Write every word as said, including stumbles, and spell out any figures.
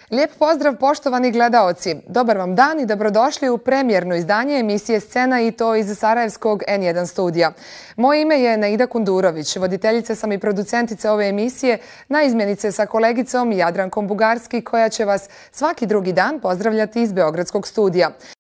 Lijep pozdrav poštovani gledaoci. Dobar vam dan i dobrodošli u premijerno izdanje emisije Scena i to iz Sarajevskog en jedan studija. Moje ime je Naida Kundurović, voditeljica sam i producentice ove emisije na izmjenice sa kolegicom Jadrankom Bugarski koja će vas svaki drugi dan pozdravljati iz Beogradskog studija.